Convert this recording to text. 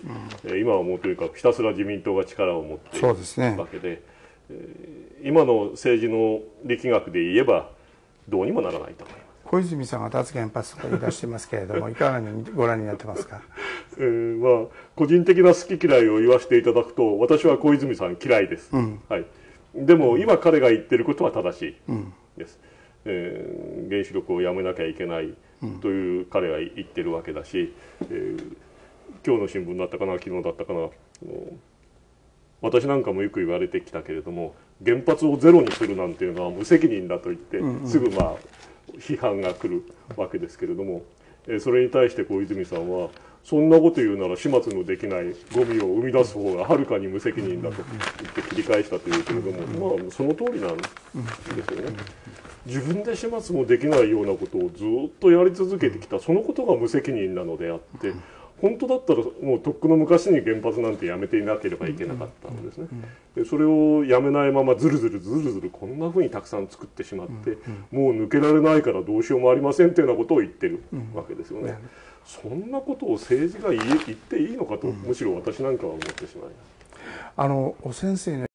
今はもうとにかくひたすら自民党が力を持っているわけで、今の政治の力学で言えばどうにもならないと思います。 小泉さんが脱原発とか言い出してますけれども、いかがにご覧になってますか？ 個人的な好き嫌いを言わせていただくと、私は小泉さん嫌いです。はい。でも今彼が言ってることは正しいです。原子力をやめなきゃいけないという彼が言ってるわけだし、今日の新聞だったかな、昨日だったかな、私なんかもよく言われてきたけれども、原発をゼロにするなんていうのは無責任だと言って、すぐ批判が来るわけですけれども、それに対して小泉さんは、そんなこと言うなら始末のできないゴミを生み出す方がはるかに無責任だと言って切り返したというけれども、その通りなんですよね。自分で始末もできないようなことをずっとやり続けてきた、そのことが無責任なのであって、本当だったらもうとっくの昔に原発なんてやめていなければいけなかったんですね。でそれをやめないままずるずるこんなふうにたくさん作ってしまって、もう抜けられないからどうしようもありませんというようなことを言ってるわけですよね。そんなことを政治が言っていいのかと、むしろ私なんかは思ってしまいます。 お先生の